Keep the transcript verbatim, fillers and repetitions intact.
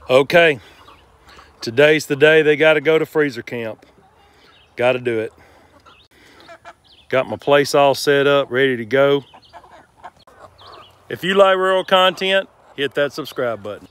Okay, today's the day they got to go to freezer camp. Got to do it. Got my place all set up, ready to go. If you like rural content, hit that subscribe button.